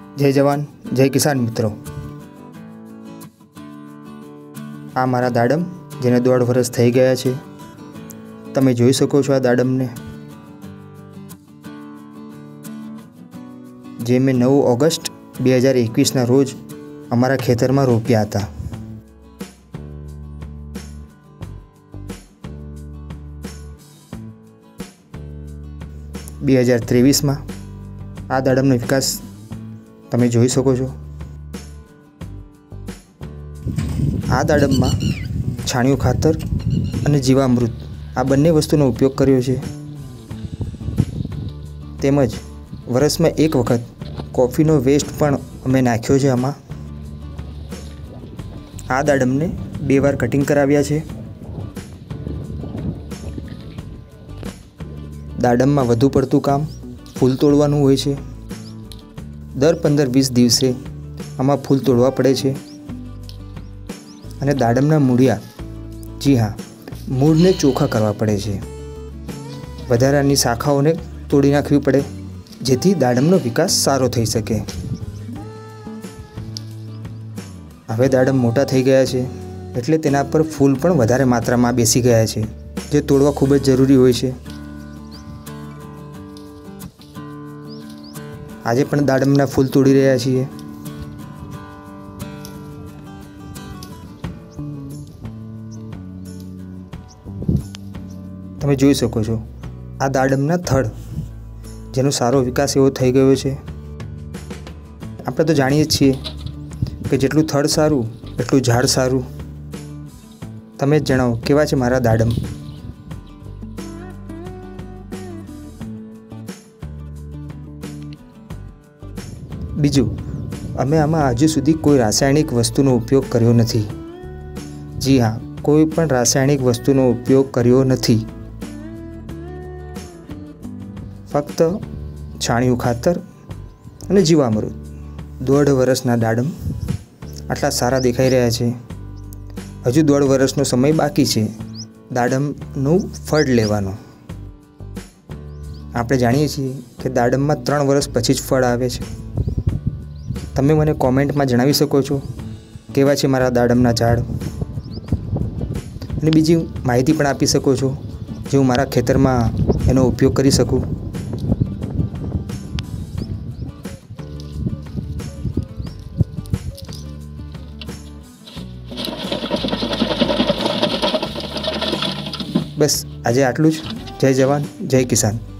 जय जवान जय किसान मित्रों। आ मारा दाडम जेने 1.5 वर्ष थई गया छे। तमे जोई शको छो आ दाडमने, जे मैं 9 ऑगस्ट 2021 ना रोज अमारा खेतर में रोप्या था। बे 2023 में आ दाडमनो विकास तमे जोई शको छो। आ दाडम में छाणिયું खातर अने जीवामृत आ बंने वस्तुनो उपयोग कर्यो छे। तेमज वर्ष में एक वखत कॉफीनो वेस्ट पण अमे नाख्यो छे। आमां आ दाडमने 2 वार कटिंग कराव्या छे। दाडम में वधु पड़तुं काम फूल तोड़वानुं होय छे। दर 15-20 दिवसे आमां फूल तोड़वा पड़े छे अने दाडमना मूळिया, जी हाँ, मूळने चोखा करवा पड़े छे। वधारानी शाखाओने तोड़ी नाखवी पड़े जेथी दाडमनो विकास सारो थई सके। हवे दाडम मोटा थई गया छे एटले तेना पर फूल पण वधारे मात्रामां बेसी गया छे, जे तोड़वा खूब ज जरूरी होय छे। आजे पण दाडमना फूल तोड़ी रह्या छीए। तमे जोई शको छो आ दाडमना थड़ जेनो सारो विकास एवो थई गयो छे। आपणे तो जाणीए छीए के जेटલું थड़ सारूं એટલું ઝાડ सारूं। तमे ज जणाવો केवा छे मारा दाडम। बीजू, अमे आमां हजू सुधी कोई रासायणिक वस्तुनो उपयोग कर्यो नथी। जी हाँ, कोई पण रासायणिक वस्तुनो उपयोग कर्यो नथी। फक्त छाणिયું खातर अने जीवामृत। 1.5 वर्षना दाडम आटला सारा देखाई रह्या छे। हजू 1.5 वर्षनो समय बाकी छे दाडमनुं फळ लेवानो। आपणे जाणीए छीए के दाडममां 3 वर्ष पछी ज फळ आवे छे। तमे मने कॉमेंट में जणावी शको छो केवा छे मारा दाडमना झाड़, अने बीजी माहिती पण आपी शको छो जे हुं मारा खेतरमां एनो उपयोग करी शकूं। बस आजे आटલું જ। जय जवान जय किसान।